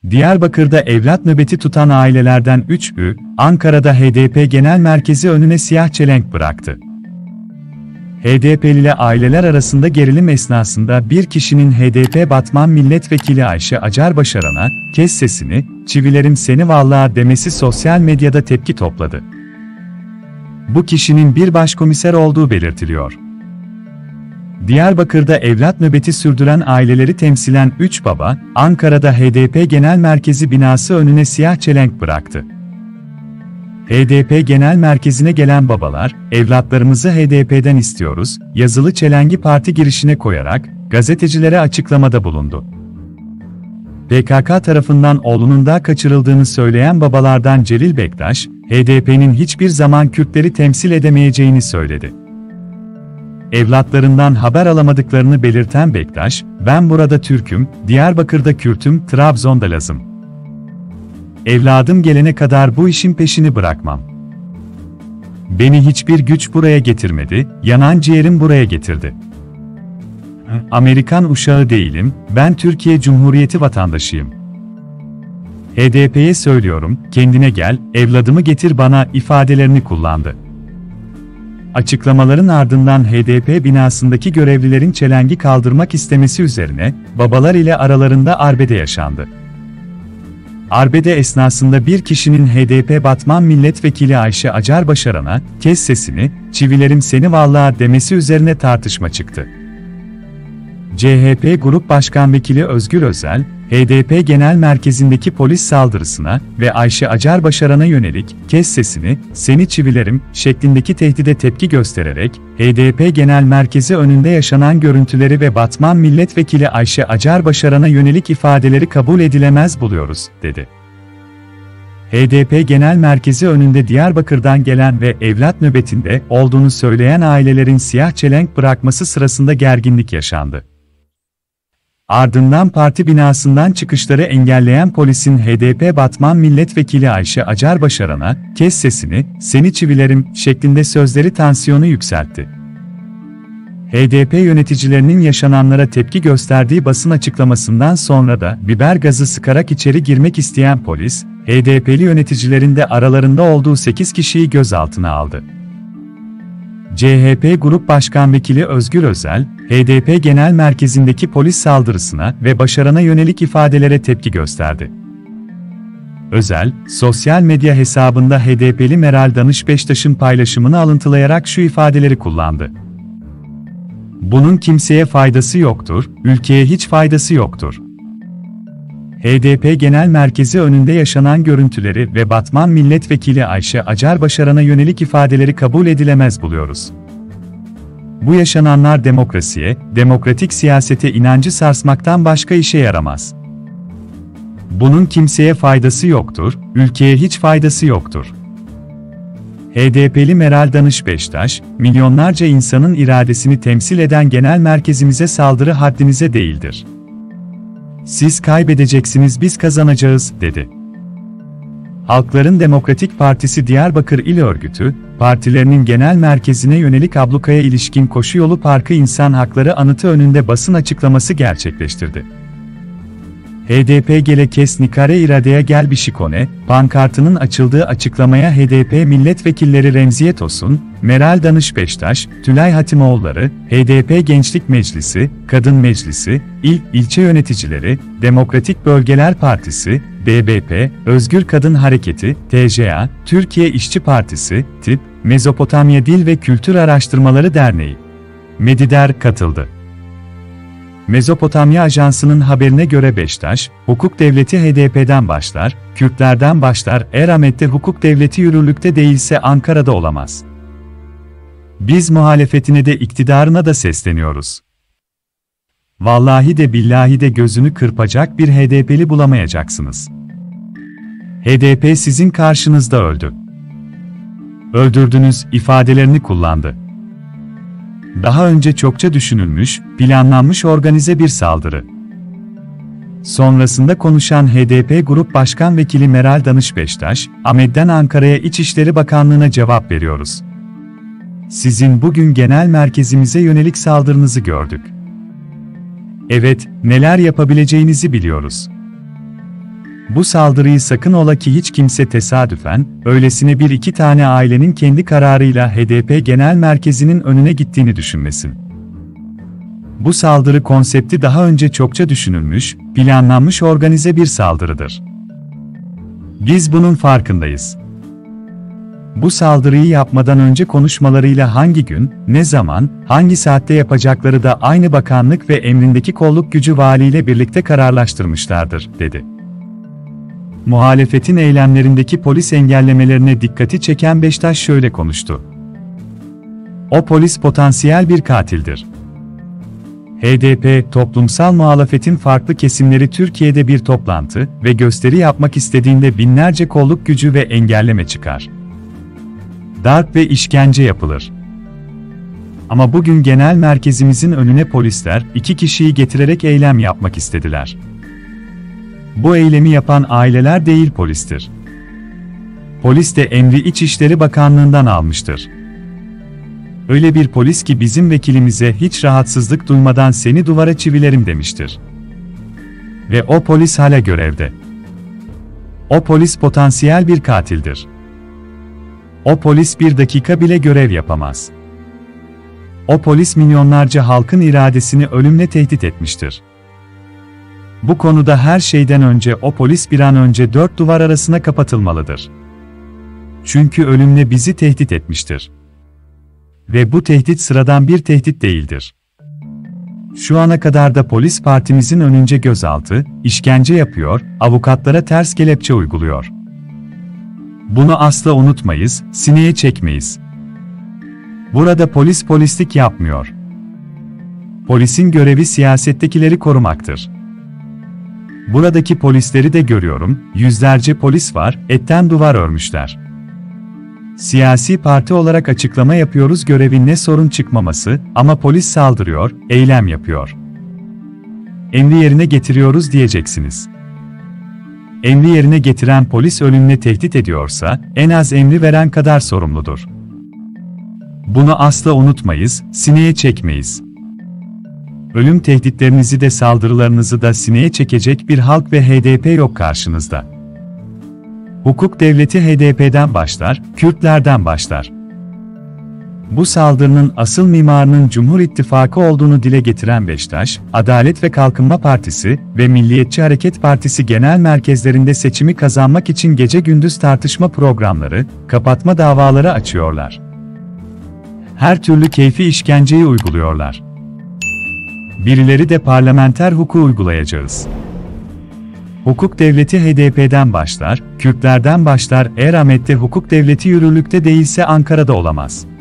Diyarbakır'da evlat nöbeti tutan ailelerden 3'ü, Ankara'da HDP Genel Merkezi önüne siyah çelenk bıraktı. HDP'li aileler arasında gerilim esnasında bir kişinin HDP Batman Milletvekili Ayşe Acar Başaran'a, "Kes sesini, çivilerim seni vallahi" demesi sosyal medyada tepki topladı. Bu kişinin bir başkomiser olduğu belirtiliyor. Diyarbakır'da evlat nöbeti sürdüren aileleri temsilen 3 baba, Ankara'da HDP Genel Merkezi binası önüne siyah çelenk bıraktı. HDP Genel Merkezi'ne gelen babalar, "Evlatlarımızı HDP'den istiyoruz" yazılı çelengi parti girişine koyarak, gazetecilere açıklamada bulundu. PKK tarafından oğlunun da kaçırıldığını söyleyen babalardan Celil Bektaş, HDP'nin hiçbir zaman Kürtleri temsil edemeyeceğini söyledi. Evlatlarından haber alamadıklarını belirten Bektaş, "Ben burada Türk'üm, Diyarbakır'da Kürt'üm, Trabzon'da Laz'ım. Evladım gelene kadar bu işin peşini bırakmam. Beni hiçbir güç buraya getirmedi, yanan ciğerim buraya getirdi. Amerikan uşağı değilim, ben Türkiye Cumhuriyeti vatandaşıyım. HDP'ye söylüyorum, kendine gel, evladımı getir bana" ifadelerini kullandı. Açıklamaların ardından HDP binasındaki görevlilerin çelengi kaldırmak istemesi üzerine, babalar ile aralarında arbede yaşandı. Arbede esnasında bir kişinin HDP Batman Milletvekili Ayşe Acar Başaran'a, "Kes sesini, çivilerim seni vallahi" demesi üzerine tartışma çıktı. CHP Grup Başkan Vekili Özgür Özel, HDP Genel Merkezi'ndeki polis saldırısına ve Ayşe Acar Başaran'a yönelik "Kes sesini, seni çivilerim" şeklindeki tehdide tepki göstererek, HDP Genel Merkezi önünde yaşanan görüntüleri ve Batman Milletvekili Ayşe Acar Başaran'a yönelik ifadeleri kabul edilemez buluyoruz, dedi. HDP Genel Merkezi önünde Diyarbakır'dan gelen ve evlat nöbetinde olduğunu söyleyen ailelerin siyah çelenk bırakması sırasında gerginlik yaşandı. Ardından parti binasından çıkışları engelleyen polisin HDP Batman Milletvekili Ayşe Acar Başaran'a "Kes sesini, seni çivilerim" şeklinde sözleri tansiyonu yükseltti. HDP yöneticilerinin yaşananlara tepki gösterdiği basın açıklamasından sonra da biber gazı sıkarak içeri girmek isteyen polis, HDP'li yöneticilerin de aralarında olduğu 8 kişiyi gözaltına aldı. CHP Grup Başkan Vekili Özgür Özel, HDP Genel Merkezi'ndeki polis saldırısına ve Başaran'a yönelik ifadelere tepki gösterdi. Özel, sosyal medya hesabında HDP'li Meral Danış Beştaş'ın paylaşımını alıntılayarak şu ifadeleri kullandı. "Bunun kimseye faydası yoktur, ülkeye hiç faydası yoktur. HDP Genel Merkezi önünde yaşanan görüntüleri ve Batman Milletvekili Ayşe Acar Başaran'a yönelik ifadeleri kabul edilemez buluyoruz. Bu yaşananlar demokrasiye, demokratik siyasete inancı sarsmaktan başka işe yaramaz. Bunun kimseye faydası yoktur, ülkeye hiç faydası yoktur." HDP'li Meral Danış Beştaş, "Milyonlarca insanın iradesini temsil eden genel merkezimize saldırı haddinize değildir. Siz kaybedeceksiniz, biz kazanacağız" dedi. Halkların Demokratik Partisi Diyarbakır İl Örgütü, partilerinin genel merkezine yönelik ablukaya ilişkin Koşuyolu Parkı İnsan Hakları Anıtı önünde basın açıklaması gerçekleştirdi. HDP Gele Kes Nikare İradeye Gel Bişikone, pankartının açıldığı açıklamaya HDP milletvekilleri Remziye Tosun, Meral Danış Beştaş, Tülay Hatimoğulları, HDP Gençlik Meclisi, Kadın Meclisi, ilçe yöneticileri, Demokratik Bölgeler Partisi, DBP, Özgür Kadın Hareketi, TJA, Türkiye İşçi Partisi, TİP, Mezopotamya Dil ve Kültür Araştırmaları Derneği, Medider katıldı. Mezopotamya Ajansı'nın haberine göre Beştaş, "Hukuk devleti HDP'den başlar, Kürtlerden başlar, Eramet'te hukuk devleti yürürlükte değilse Ankara'da olamaz. Biz muhalefetine de iktidarına da sesleniyoruz. Vallahi de billahi de gözünü kırpacak bir HDP'li bulamayacaksınız. HDP sizin karşınızda öldü. Öldürdünüz" ifadelerini kullandı. Daha önce çokça düşünülmüş, planlanmış organize bir saldırı. Sonrasında konuşan HDP Grup Başkan Vekili Meral Danış Beştaş, "AMED'den Ankara'ya İçişleri Bakanlığı'na cevap veriyoruz. Sizin bugün genel merkezimize yönelik saldırınızı gördük. Evet, neler yapabileceğinizi biliyoruz. Bu saldırıyı sakın ola ki hiç kimse tesadüfen, öylesine bir iki tane ailenin kendi kararıyla HDP Genel Merkezi'nin önüne gittiğini düşünmesin. Bu saldırı konsepti daha önce çokça düşünülmüş, planlanmış organize bir saldırıdır. Biz bunun farkındayız. Bu saldırıyı yapmadan önce konuşmalarıyla hangi gün, ne zaman, hangi saatte yapacakları da aynı bakanlık ve emrindeki kolluk gücü valiyle birlikte kararlaştırmışlardır, dedi. Muhalefetin eylemlerindeki polis engellemelerine dikkati çeken Beştaş şöyle konuştu. O polis potansiyel bir katildir. HDP, toplumsal muhalefetin farklı kesimleri Türkiye'de bir toplantı ve gösteri yapmak istediğinde binlerce kolluk gücü ve engelleme çıkar. Darp ve işkence yapılır. Ama bugün genel merkezimizin önüne polisler 2 kişiyi getirerek eylem yapmak istediler. Bu eylemi yapan aileler değil polistir. Polis de emri İçişleri Bakanlığı'ndan almıştır. Öyle bir polis ki bizim vekilimize hiç rahatsızlık duymadan seni duvara çivilerim demiştir. Ve o polis hala görevde. O polis potansiyel bir katildir. O polis bir dakika bile görev yapamaz. O polis milyonlarca halkın iradesini ölümle tehdit etmiştir. Bu konuda her şeyden önce o polis bir an önce 4 duvar arasına kapatılmalıdır. Çünkü ölümle bizi tehdit etmiştir. Ve bu tehdit sıradan bir tehdit değildir. Şu ana kadar da polis partimizin önünce gözaltı, işkence yapıyor, avukatlara ters kelepçe uyguluyor. Bunu asla unutmayız, sineye çekmeyiz. Burada polis polislik yapmıyor. Polisin görevi siyasettekileri korumaktır. Buradaki polisleri de görüyorum, yüzlerce polis var, etten duvar örmüşler. Siyasi parti olarak açıklama yapıyoruz görevin ne sorun çıkmaması, ama polis saldırıyor, eylem yapıyor. Emri yerine getiriyoruz diyeceksiniz. Emri yerine getiren polis ölümle tehdit ediyorsa, en az emri veren kadar sorumludur. Bunu asla unutmayız, sineye çekmeyiz. Ölüm tehditlerinizi de saldırılarınızı da sineye çekecek bir halk ve HDP yok karşınızda. Hukuk devleti HDP'den başlar, Kürtlerden başlar. Bu saldırının asıl mimarının Cumhur İttifakı olduğunu dile getiren Beştaş, Adalet ve Kalkınma Partisi ve Milliyetçi Hareket Partisi genel merkezlerinde seçimi kazanmak için gece gündüz tartışma programları, kapatma davaları açıyorlar. Her türlü keyfi işkenceyi uyguluyorlar. Birileri de parlamenter hukuku uygulayacağız. Hukuk devleti HDP'den başlar, Kürtlerden başlar, eğer Ahmet'te hukuk devleti yürürlükte değilse Ankara'da olamaz.